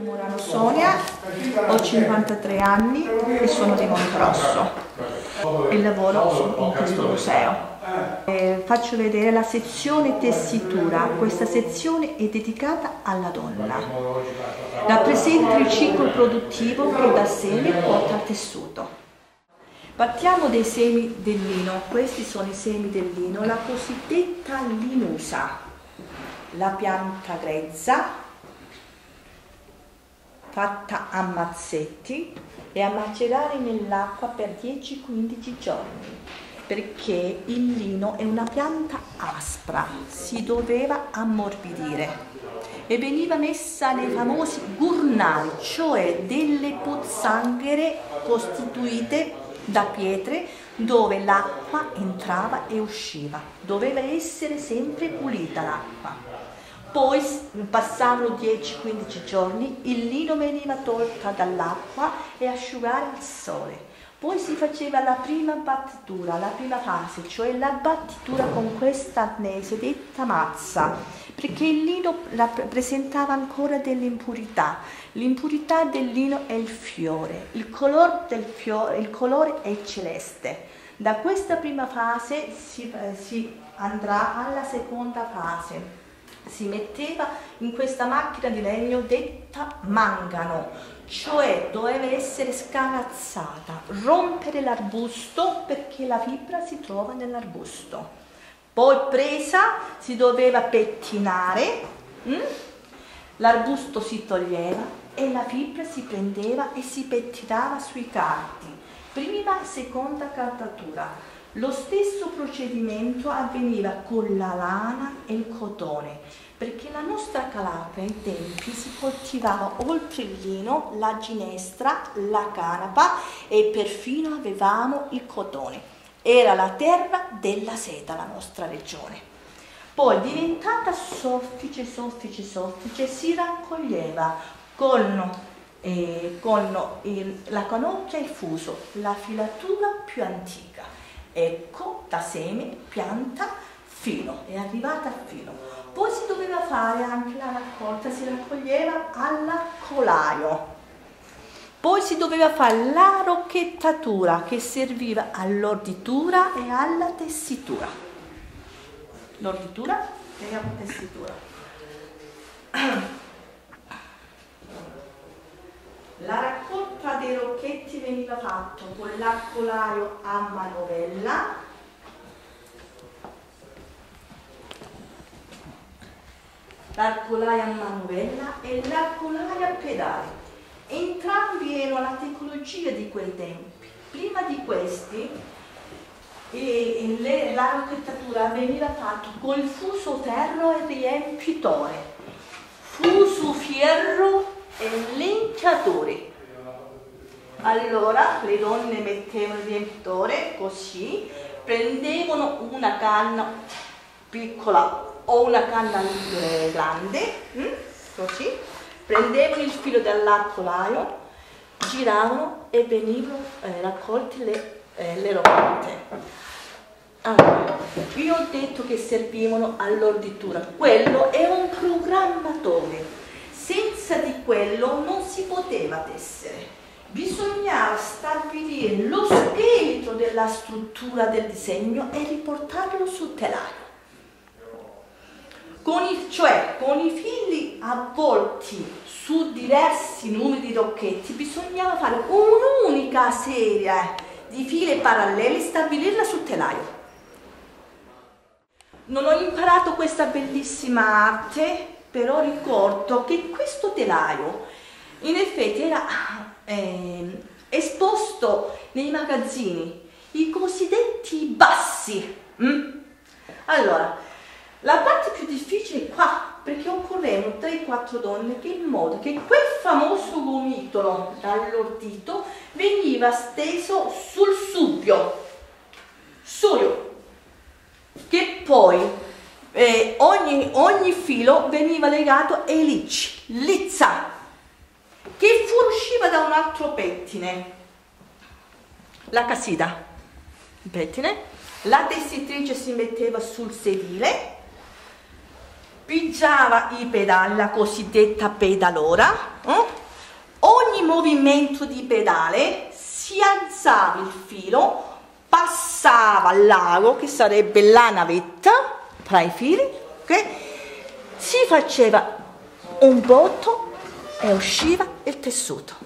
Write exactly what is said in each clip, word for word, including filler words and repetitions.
Murano Sonia, ho cinquantatré anni e sono di Monterosso e lavoro in questo museo. Eh, faccio vedere la sezione tessitura. Questa sezione è dedicata alla donna. Rappresenta il ciclo produttivo che da seme porta al tessuto. Partiamo dai semi del lino. Questi sono i semi del lino, la cosiddetta linusa, la pianta grezza, fatta a mazzetti e a macerare nell'acqua per dieci quindici giorni, perché il lino è una pianta aspra, si doveva ammorbidire e veniva messa nei famosi gurnali, cioè delle pozzanghere costituite da pietre dove l'acqua entrava e usciva. Doveva essere sempre pulita l'acqua. Poi passavano dieci quindici giorni, il lino veniva tolto dall'acqua e asciugare al sole. Poi si faceva la prima battitura, la prima fase, cioè la battitura con questa arnese detta mazza, perché il lino presentava ancora delle impurità. L'impurità del lino è il fiore, il colore del fiore, il colore è celeste. Da questa prima fase si, si andrà alla seconda fase. Si metteva in questa macchina di legno detta mangano, cioè doveva essere scarazzata, rompere l'arbusto perché la fibra si trova nell'arbusto. Poi presa si doveva pettinare, hm? L'arbusto si toglieva e la fibra si prendeva e si pettinava sui carti, prima e seconda caldatura. Lo stesso procedimento avveniva con la lana e il cotone, perché la nostra Calabria ai tempi si coltivava oltre il lino la ginestra, la canapa e perfino avevamo il cotone. Era la terra della seta la nostra regione. Poi diventata soffice, soffice, soffice, si raccoglieva con, eh, con il, la canocchia e il fuso, la filatura più antica. Ecco, da seme, pianta, filo, è arrivata al filo. Poi si doveva fare anche la raccolta, si raccoglieva all'arcolaio. Poi si doveva fare la rocchettatura che serviva all'orditura e alla tessitura. L'orditura e la tessitura. La raccolta dei rocchetti veniva fatta con l'arcolaio a manovella, l'arcolaio a manovella e l'arcolaio a pedali. Entrambi erano la tecnologia di quei tempi. Prima di questi e, e la rocchettatura veniva fatta col fuso ferro e riempitore, fuso ferro e linciatore. Allora le donne mettevano il riempitore così, prendevano una canna piccola o una canna grande, hm? così, prendevano il filo dall'arcolaio, giravano e venivano eh, raccolte le, eh, le rocchette. Allora, io ho detto che servivano all'orditura, quello è un programmatore. Senza di quello non si poteva tessere, bisognava stabilire lo spirito della struttura del disegno e riportarlo sul telaio. Con i, cioè con i fili avvolti su diversi numeri di rocchetti bisognava fare un'unica serie di file parallele e stabilirla sul telaio. Non ho imparato questa bellissima arte, però ricordo che questo telaio in effetti era eh, esposto nei magazzini, i cosiddetti bassi. Mm? Allora, la parte più difficile è qua, perché occorrevano tre quattro donne che in modo che quel famoso gomitolo dall'ordito veniva steso sul subbio, suyo, che poi Eh, ogni, ogni filo veniva legato ai licci, lizza, che fuoriusciva da un altro pettine, la casida, il pettine, la tessitrice si metteva sul sedile, pigiava i pedali, la cosiddetta pedalora, eh? Ogni movimento di pedale si alzava il filo, passava l'ago, che sarebbe la navetta, tra i fili, okay? Si faceva un botto e usciva il tessuto.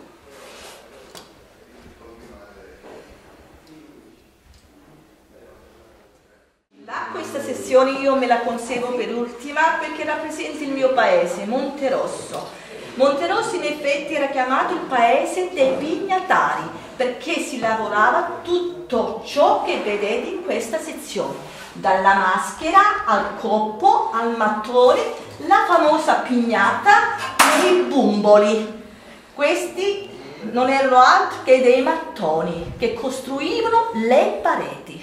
Da questa sessione io me la conservo per ultima perché rappresenta il mio paese, Monterosso. Monterosso in effetti era chiamato il paese dei vignatari perché si lavorava tutto ciò che vedete in questa sezione, dalla maschera al coppo, al mattone, la famosa pignata e i bumboli. Questi non erano altro che dei mattoni che costruivano le pareti.